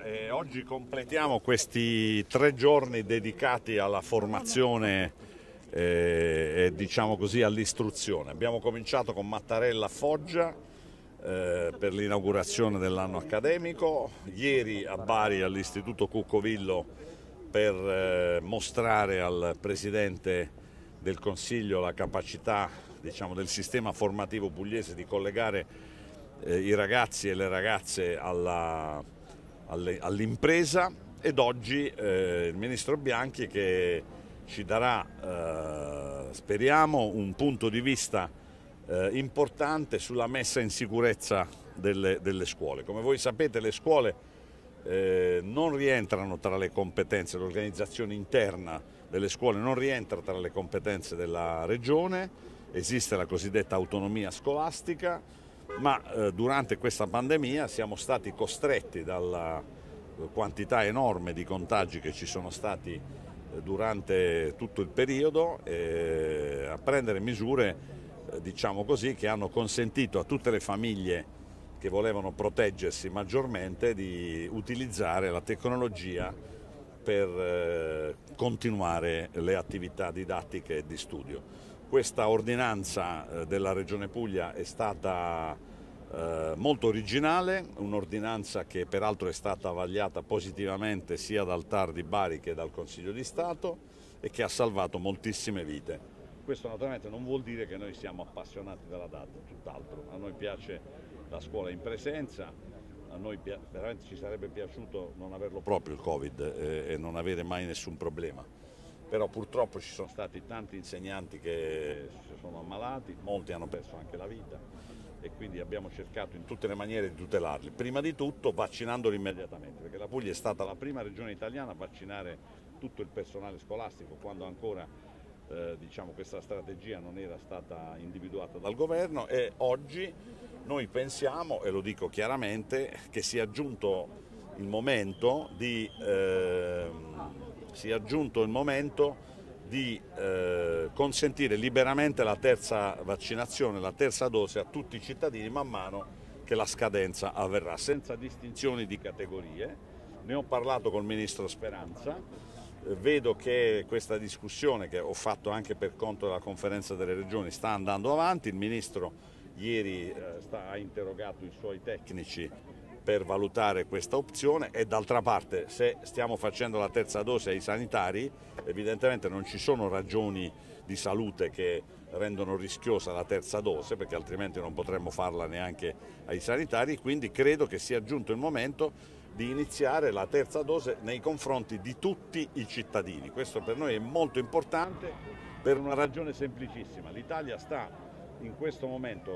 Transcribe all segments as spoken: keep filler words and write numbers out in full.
eh, oggi completiamo questi tre giorni dedicati alla formazione eh, e diciamo così all'istruzione. Abbiamo cominciato con Mattarella a Foggia eh, per l'inaugurazione dell'anno accademico, ieri a Bari all'Istituto Cuccovillo per eh, mostrare al Presidente del Consiglio la capacità, diciamo, del sistema formativo pugliese di collegare eh, i ragazzi e le ragazze alla all'impresa, ed oggi eh, il Ministro Bianchi che ci darà, eh, speriamo, un punto di vista eh, importante sulla messa in sicurezza delle, delle scuole. Come voi sapete, le scuole eh, non rientrano tra le competenze, l'organizzazione interna delle scuole non rientra tra le competenze della Regione, esiste la cosiddetta autonomia scolastica, ma eh, durante questa pandemia siamo stati costretti dalla quantità enorme di contagi che ci sono stati eh, durante tutto il periodo eh, a prendere misure, eh, diciamo così, che hanno consentito a tutte le famiglie che volevano proteggersi maggiormente di utilizzare la tecnologia per eh, continuare le attività didattiche e di studio. Questa ordinanza della Regione Puglia è stata eh, molto originale, un'ordinanza che peraltro è stata vagliata positivamente sia dal T A R di Bari che dal Consiglio di Stato e che ha salvato moltissime vite. Questo naturalmente non vuol dire che noi siamo appassionati della data, tutt'altro. A noi piace la scuola in presenza, a noi veramente ci sarebbe piaciuto non averlo proprio il Covid eh, e non avere mai nessun problema. Però purtroppo ci sono stati tanti insegnanti che si sono ammalati, molti hanno perso anche la vita e quindi abbiamo cercato in tutte le maniere di tutelarli. Prima di tutto vaccinandoli immediatamente, perché la Puglia è stata la prima regione italiana a vaccinare tutto il personale scolastico quando ancora eh, diciamo, questa strategia non era stata individuata dal governo, e oggi noi pensiamo, e lo dico chiaramente, che sia giunto il momento di... Eh, sia giunto il momento di eh, consentire liberamente la terza vaccinazione, la terza dose a tutti i cittadini man mano che la scadenza avverrà, senza distinzioni di categorie. Ne ho parlato col Ministro Speranza, eh, vedo che questa discussione, che ho fatto anche per conto della Conferenza delle Regioni, sta andando avanti. Il Ministro ieri eh, sta, ha interrogato i suoi tecnici per valutare questa opzione, e d'altra parte, se stiamo facendo la terza dose ai sanitari, evidentemente non ci sono ragioni di salute che rendono rischiosa la terza dose, perché altrimenti non potremmo farla neanche ai sanitari, quindi credo che sia giunto il momento di iniziare la terza dose nei confronti di tutti i cittadini. Questo per noi è molto importante per una ragione semplicissima: l'Italia sta in questo momento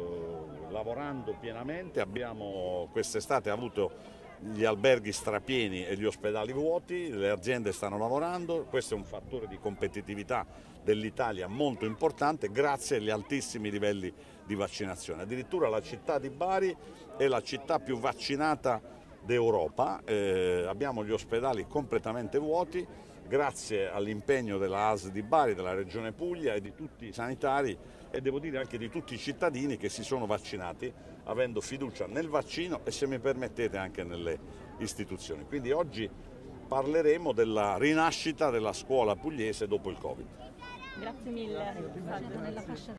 eh, lavorando pienamente, abbiamo quest'estate avuto gli alberghi strapieni e gli ospedali vuoti, le aziende stanno lavorando, questo è un fattore di competitività dell'Italia molto importante grazie agli altissimi livelli di vaccinazione. Addirittura la città di Bari è la città più vaccinata d'Europa, eh, abbiamo gli ospedali completamente vuoti grazie all'impegno della A S L di Bari, della Regione Puglia e di tutti i sanitari, e devo dire anche di tutti i cittadini che si sono vaccinati avendo fiducia nel vaccino e, se mi permettete, anche nelle istituzioni. Quindi oggi parleremo della rinascita della scuola pugliese dopo il Covid. Grazie mille.